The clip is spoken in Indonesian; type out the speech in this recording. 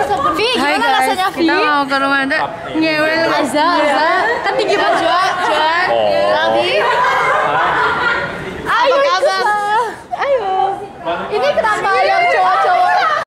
Vi, gimana rasanya Vi? Kita mau ke rumah Anda ngewe Aza. Kan tinggi banget Joa. Lagi. Ayo kabar. Ayo. Ini kenapa yang cowok